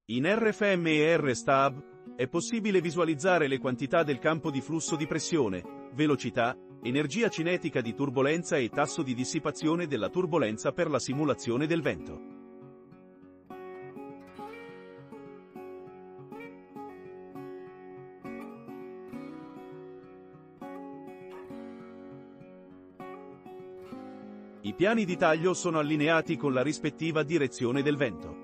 In RFM e RSTAB è possibile visualizzare le quantità del campo di flusso di pressione, velocità, energia cinetica di turbolenza e tasso di dissipazione della turbolenza per la simulazione del vento. I piani di taglio sono allineati con la rispettiva direzione del vento.